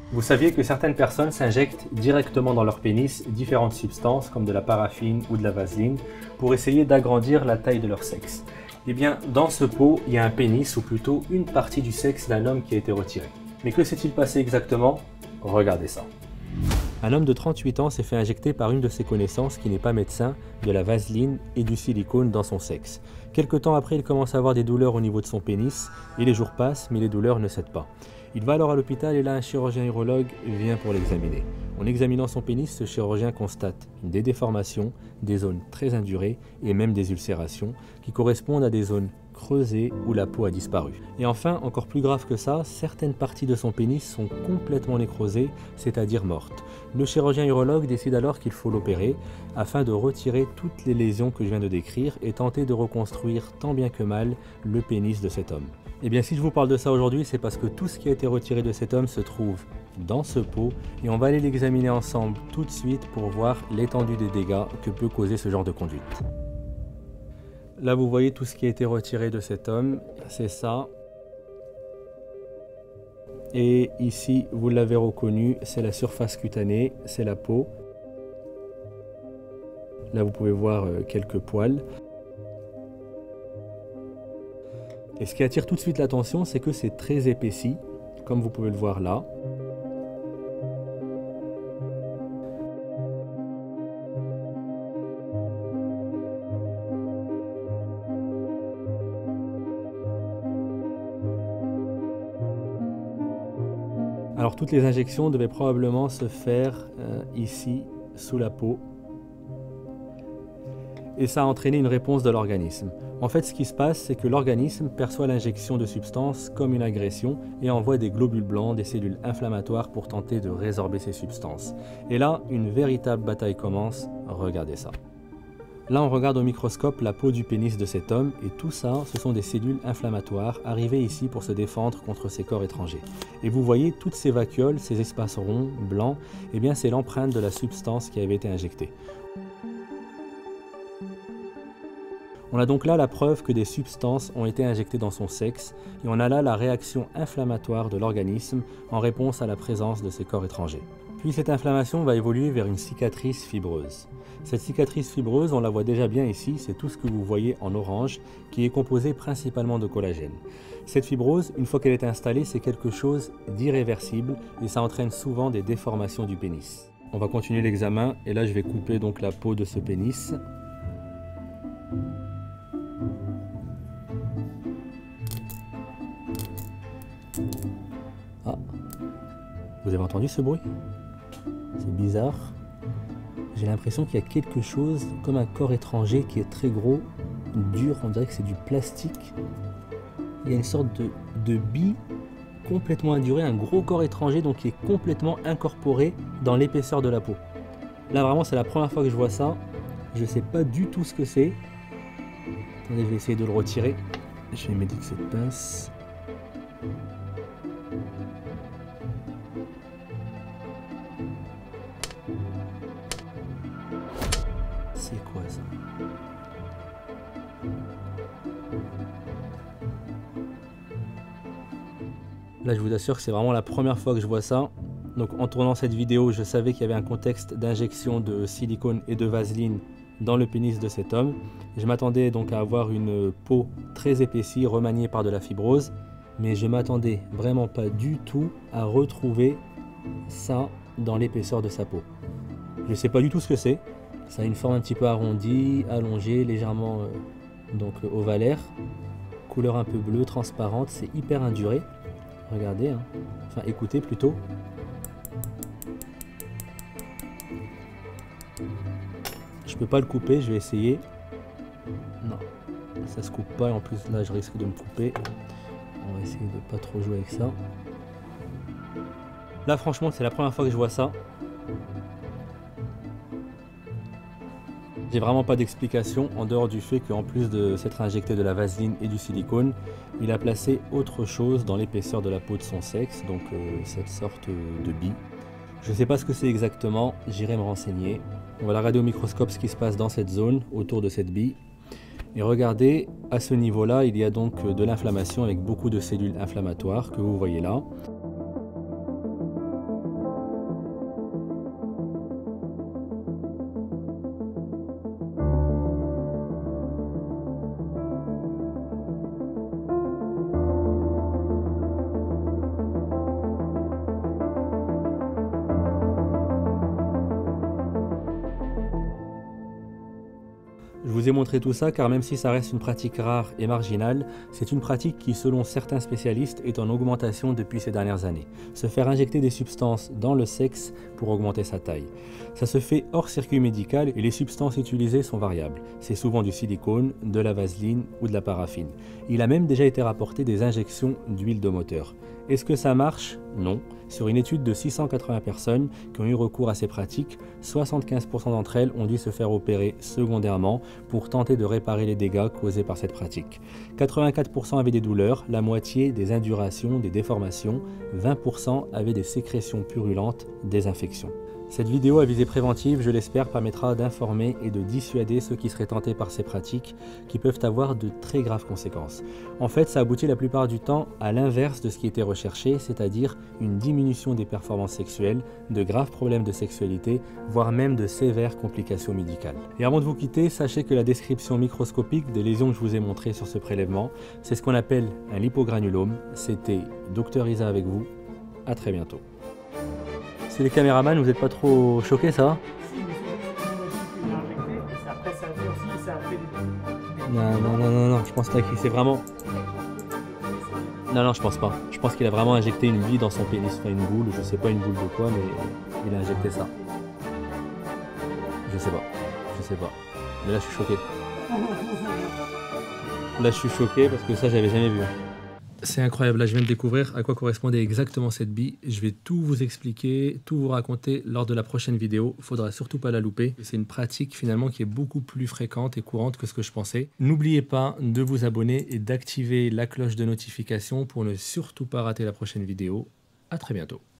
Vous saviez que certaines personnes s'injectent directement dans leur pénis différentes substances comme de la paraffine ou de la vaseline pour essayer d'agrandir la taille de leur sexe. Eh bien, dans ce pot, il y a un pénis ou plutôt une partie du sexe d'un homme qui a été retiré. Mais que s'est-il passé exactement? Regardez ça. Un homme de 38 ans s'est fait injecter par une de ses connaissances qui n'est pas médecin de la vaseline et du silicone dans son sexe. Quelque temps après, il commence à avoir des douleurs au niveau de son pénis et les jours passent mais les douleurs ne cèdent pas. Il va alors à l'hôpital et là un chirurgien urologue vient pour l'examiner. En examinant son pénis, ce chirurgien constate des déformations, des zones très indurées et même des ulcérations qui correspondent à des zones creusées où la peau a disparu. Et enfin, encore plus grave que ça, certaines parties de son pénis sont complètement nécrosées, c'est-à-dire mortes. Le chirurgien urologue décide alors qu'il faut l'opérer afin de retirer toutes les lésions que je viens de décrire et tenter de reconstruire tant bien que mal le pénis de cet homme. Et bien si je vous parle de ça aujourd'hui, c'est parce que tout ce qui a été retiré de cet homme se trouve dans ce pot et on va aller l'examiner ensemble tout de suite pour voir l'étendue des dégâts que peut causer ce genre de conduite. Là vous voyez tout ce qui a été retiré de cet homme, c'est ça. Et ici vous l'avez reconnu, c'est la surface cutanée, c'est la peau. Là vous pouvez voir quelques poils. Et ce qui attire tout de suite l'attention, c'est que c'est très épaissi, comme vous pouvez le voir là. Alors toutes les injections devaient probablement se faire ici, sous la peau. Et ça a entraîné une réponse de l'organisme. En fait, ce qui se passe, c'est que l'organisme perçoit l'injection de substances comme une agression et envoie des globules blancs, des cellules inflammatoires pour tenter de résorber ces substances. Et là, une véritable bataille commence. Regardez ça. Là, on regarde au microscope la peau du pénis de cet homme et tout ça, ce sont des cellules inflammatoires arrivées ici pour se défendre contre ces corps étrangers. Et vous voyez toutes ces vacuoles, ces espaces ronds, blancs, eh bien c'est l'empreinte de la substance qui avait été injectée. On a donc là la preuve que des substances ont été injectées dans son sexe et on a là la réaction inflammatoire de l'organisme en réponse à la présence de ces corps étrangers. Puis cette inflammation va évoluer vers une cicatrice fibreuse. Cette cicatrice fibreuse, on la voit déjà bien ici, c'est tout ce que vous voyez en orange qui est composé principalement de collagène. Cette fibrose, une fois qu'elle est installée, c'est quelque chose d'irréversible et ça entraîne souvent des déformations du pénis. On va continuer l'examen et là je vais couper donc la peau de ce pénis. Ah, vous avez entendu ce bruit? C'est bizarre. J'ai l'impression qu'il y a quelque chose comme un corps étranger qui est très gros, dur, on dirait que c'est du plastique. Il y a une sorte de bille complètement indurée, un gros corps étranger donc qui est complètement incorporé dans l'épaisseur de la peau. Là vraiment c'est la première fois que je vois ça. Je ne sais pas du tout ce que c'est. Attendez, je vais essayer de le retirer. Je vais m'aider de cette pince. C'est quoi ça? Là je vous assure que c'est vraiment la première fois que je vois ça. Donc en tournant cette vidéo, je savais qu'il y avait un contexte d'injection de silicone et de vaseline dans le pénis de cet homme. Je m'attendais donc à avoir une peau très épaissie, remaniée par de la fibrose, mais je m'attendais vraiment pas du tout à retrouver ça dans l'épaisseur de sa peau. Je ne sais pas du tout ce que c'est. Ça a une forme un petit peu arrondie, allongée, légèrement donc ovalaire, couleur un peu bleue, transparente, c'est hyper induré. Regardez, hein. Enfin écoutez plutôt. Je peux pas le couper, je vais essayer. Non, ça se coupe pas et en plus là je risque de me couper. On va essayer de pas trop jouer avec ça. Là franchement c'est la première fois que je vois ça. J'ai vraiment pas d'explication en dehors du fait qu'en plus de s'être injecté de la vaseline et du silicone, il a placé autre chose dans l'épaisseur de la peau de son sexe, donc cette sorte de bille. Je ne sais pas ce que c'est exactement, j'irai me renseigner. On va la regarder au microscope ce qui se passe dans cette zone, autour de cette bille. Et regardez, à ce niveau-là, il y a donc de l'inflammation avec beaucoup de cellules inflammatoires que vous voyez là. vous ai montré tout ça car même si ça reste une pratique rare et marginale, c'est une pratique qui, selon certains spécialistes, est en augmentation depuis ces dernières années. Se faire injecter des substances dans le sexe pour augmenter sa taille. Ça se fait hors circuit médical et les substances utilisées sont variables. C'est souvent du silicone, de la vaseline ou de la paraffine. Il a même déjà été rapporté des injections d'huile de moteur. Est-ce que ça marche? Non. Sur une étude de 680 personnes qui ont eu recours à ces pratiques, 75% d'entre elles ont dû se faire opérer secondairement pour tenter de réparer les dégâts causés par cette pratique. 84% avaient des douleurs, la moitié des indurations, des déformations, 20% avaient des sécrétions purulentes, des infections. Cette vidéo à visée préventive, je l'espère, permettra d'informer et de dissuader ceux qui seraient tentés par ces pratiques qui peuvent avoir de très graves conséquences. En fait, ça aboutit la plupart du temps à l'inverse de ce qui était recherché, c'est-à-dire une diminution des performances sexuelles, de graves problèmes de sexualité, voire même de sévères complications médicales. Et avant de vous quitter, sachez que la description microscopique des lésions que je vous ai montrées sur ce prélèvement, c'est ce qu'on appelle un lipogranulome. C'était Dr Isa avec vous, à très bientôt. Si les caméramans, vous n'êtes pas trop choqués, ça va? Non, je pense pas qu'il c'est vraiment... Non, je pense pas. Je pense qu'il a vraiment injecté une bille dans son pénis, enfin une boule, je sais pas une boule de quoi, mais il a injecté ça. Je sais pas. Mais là, je suis choqué. Là, je suis choqué parce que ça, j'avais jamais vu. C'est incroyable, là je viens de découvrir à quoi correspondait exactement cette bille. Je vais tout vous expliquer, tout vous raconter lors de la prochaine vidéo. Il ne faudra surtout pas la louper. C'est une pratique finalement qui est beaucoup plus fréquente et courante que ce que je pensais. N'oubliez pas de vous abonner et d'activer la cloche de notification pour ne surtout pas rater la prochaine vidéo. À très bientôt.